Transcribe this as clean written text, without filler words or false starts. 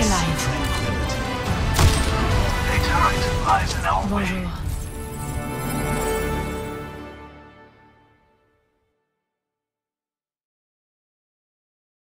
alive. A turret lies in our way. Bonjour.